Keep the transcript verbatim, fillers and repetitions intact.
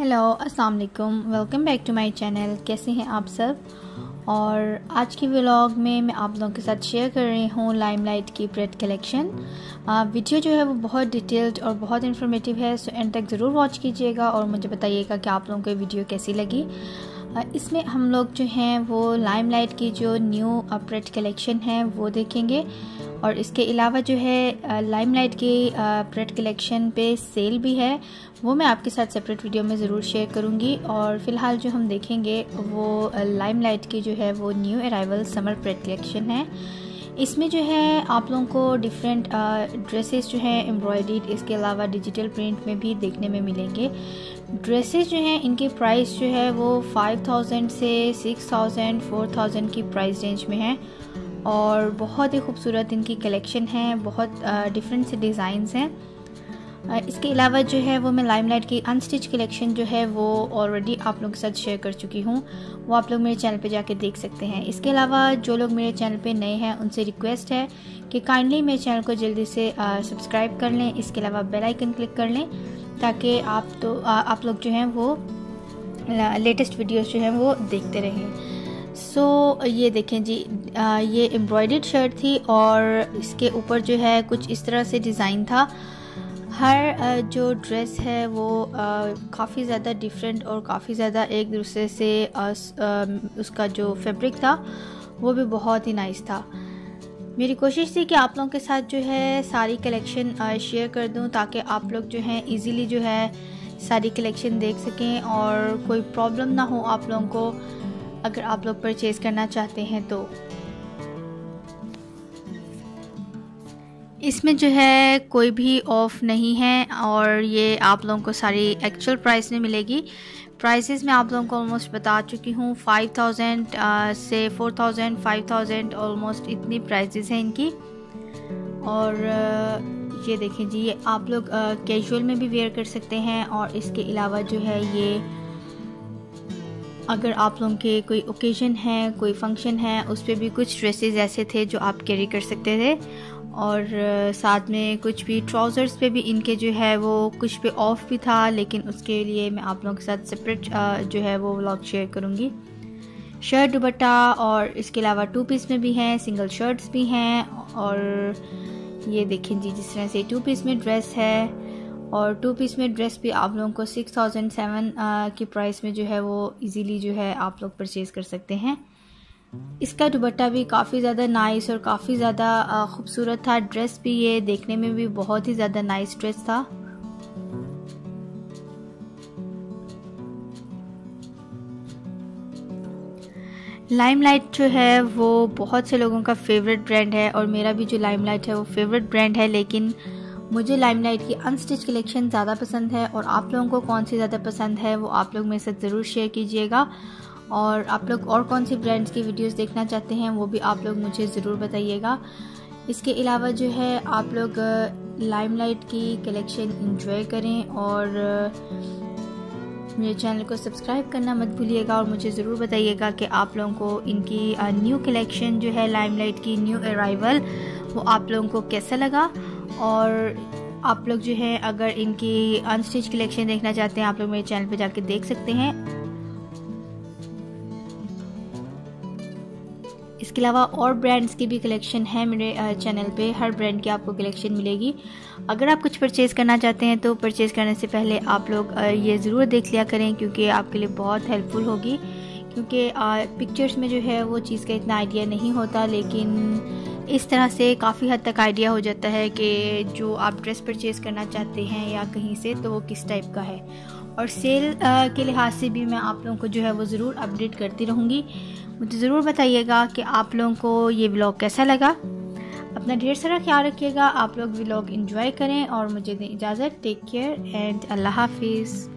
Hello अस्सलाम वालेकुम, welcome back to my channel. कैसे हैं आप सब। और आज की व्लॉग में मैं आप लोगों के साथ शेयर कर रही हूँ लाइमलाइट की प्रेड कलेक्शन। वीडियो जो है वो बहुत डिटेल्ड और बहुत इन्फॉर्मेटिव है, सो एंड तक ज़रूर वॉच कीजिएगा और मुझे बताइएगा कि आप लोगों को वीडियो कैसी लगी। इसमें हम लोग जो हैं वो लाइमलाइट की जो न्यू प्रेड कलेक्शन है वो देखेंगे, और इसके अलावा जो है लाइमलाइट की प्रेड कलेक्शन पे सेल भी है, वो मैं आपके साथ सेपरेट वीडियो में ज़रूर शेयर करूँगी। और फ़िलहाल जो हम देखेंगे वो लाइमलाइट की जो है वो न्यू अराइवल समर प्रेड कलेक्शन है। इसमें जो है आप लोगों को डिफरेंट ड्रेसेस जो है एम्ब्रॉयडर्ड, इसके अलावा डिजिटल प्रिंट में भी देखने में मिलेंगे। ड्रेसेस जो हैं इनके प्राइस जो है वो फाइव थाउजेंड से सिक्स थाउजेंड फोर थाउजेंड की प्राइस रेंज में है, और बहुत ही खूबसूरत इनकी कलेक्शन है, बहुत डिफरेंट से डिज़ाइंस हैं। इसके अलावा जो है वो मैं लाइमलाइट की अनस्टिच कलेक्शन जो है वो ऑलरेडी आप लोगों के साथ शेयर कर चुकी हूँ, वो आप लोग मेरे चैनल पे जाके देख सकते हैं। इसके अलावा जो लोग मेरे चैनल पे नए हैं उनसे रिक्वेस्ट है कि काइंडली मेरे चैनल को जल्दी से सब्सक्राइब कर लें। इसके अलावा बेल आइकन क्लिक कर लें ताकि आप तो आ, आप लोग जो हैं वो लेटेस्ट वीडियोस जो हैं वो देखते रहें। सो so, ये देखें जी, आ, ये एम्ब्रॉयडर्ड शर्ट थी और इसके ऊपर जो है कुछ इस तरह से डिज़ाइन था। हर जो ड्रेस है वो काफ़ी ज़्यादा डिफरेंट और काफ़ी ज़्यादा एक दूसरे से आ, उसका जो फैब्रिक था वो भी बहुत ही नाइस था। मेरी कोशिश थी कि आप लोगों के साथ जो है सारी कलेक्शन शेयर कर दूं ताकि आप लोग जो हैं इजीली जो है सारी कलेक्शन देख सकें और कोई प्रॉब्लम ना हो आप लोगों को अगर आप लोग परचेज़ करना चाहते हैं तो। इसमें जो है कोई भी ऑफ़ नहीं है और ये आप लोगों को सारी एक्चुअल प्राइस में मिलेगी। प्राइसेस मैं आप लोगों को ऑलमोस्ट बता चुकी हूँ, फाइव थाउजेंड से four thousand five thousand almost इतनी प्राइसेस हैं इनकी। और uh, ये देखें जी, ये आप लोग कैजुअल uh, में भी वेयर कर सकते हैं, और इसके अलावा जो है ये अगर आप लोगों के कोई ओकेजन है, कोई फंक्शन है, उस पर भी कुछ ड्रेसेस ऐसे थे जो आप कैरी कर सकते थे। और साथ में कुछ भी ट्राउज़र्स पे भी इनके जो है वो कुछ पे ऑफ भी था, लेकिन उसके लिए मैं आप लोगों के साथ सेपरेट जो है वो व्लॉग शेयर करूँगी। शर्ट दुपट्टा और इसके अलावा टू पीस में भी हैं, सिंगल शर्ट्स भी हैं। और ये देखें जी, जिस तरह से टू पीस में ड्रेस है, और टू पीस में ड्रेस भी आप लोगों को सिक्स थाउजेंड सेवन की प्राइस में जो है वो इजीली जो है आप लोग परचेज़ कर सकते हैं। इसका दुपट्टा भी काफ़ी ज़्यादा नाइस और काफ़ी ज़्यादा खूबसूरत था। ड्रेस भी ये देखने में भी बहुत ही ज़्यादा नाइस ड्रेस था। लाइमलाइट जो है वो बहुत से लोगों का फेवरेट ब्रांड है, और मेरा भी जो लाइमलाइट है वो फेवरेट ब्रांड है, लेकिन मुझे लाइमलाइट की अनस्टिच कलेक्शन ज़्यादा पसंद है। और आप लोगों को कौन सी ज़्यादा पसंद है वो आप लोग मेरे साथ ज़रूर शेयर कीजिएगा, और आप लोग और कौन सी ब्रांड्स की वीडियोस देखना चाहते हैं वो भी आप लोग मुझे ज़रूर बताइएगा। इसके अलावा जो है आप लोग लाइमलाइट की कलेक्शन एंजॉय करें, और मेरे चैनल को सब्सक्राइब करना मत भूलिएगा, और मुझे ज़रूर बताइएगा कि आप लोगों को इनकी न्यू कलेक्शन जो है लाइमलाइट की न्यू अराइवल वो आप लोगों को कैसा लगा। और आप लोग जो है अगर इनकी अनस्टिच कलेक्शन देखना चाहते हैं आप लोग मेरे चैनल पे जाके देख सकते हैं। इसके अलावा और ब्रांड्स की भी कलेक्शन है मेरे चैनल पे, हर ब्रांड की आपको कलेक्शन मिलेगी। अगर आप कुछ परचेज़ करना चाहते हैं तो परचेज़ करने से पहले आप लोग ये ज़रूर देख लिया करें, क्योंकि आपके लिए बहुत हेल्पफुल होगी। क्योंकि पिक्चर्स में जो है वो चीज़ का इतना आइडिया नहीं होता, लेकिन इस तरह से काफ़ी हद तक आइडिया हो जाता है कि जो आप ड्रेस परचेज़ करना चाहते हैं या कहीं से तो वो किस टाइप का है। और सेल के लिहाज से भी मैं आप लोगों को जो है वो ज़रूर अपडेट करती रहूँगी। मुझे ज़रूर बताइएगा कि आप लोगों को ये व्लॉग कैसा लगा। अपना ढेर सारा ख्याल रखिएगा, आप लोग व्लॉग एंजॉय करें और मुझे दें इजाज़त। टेक केयर एंड अल्लाह हाफिज़।